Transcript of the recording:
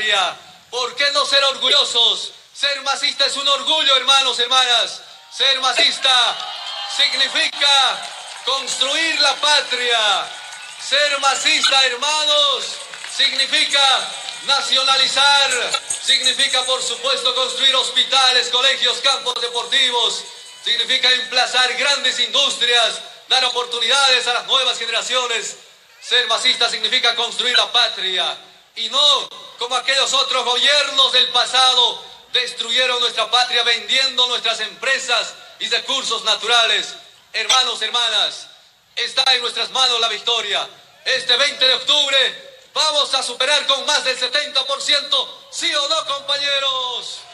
patria. ¿Por qué no ser orgullosos? Ser masista es un orgullo, hermanos, hermanas. Ser masista significa construir la patria. Ser masista, hermanos, significa nacionalizar, significa, por supuesto, construir hospitales, colegios, campos deportivos, significa emplazar grandes industrias, dar oportunidades a las nuevas generaciones. Ser masista significa construir la patria y no como aquellos otros gobiernos del pasado destruyeron nuestra patria vendiendo nuestras empresas y recursos naturales. Hermanos, hermanas, está en nuestras manos la victoria. Este 20 de octubre vamos a superar con más del 70%, ¿sí o no, compañeros?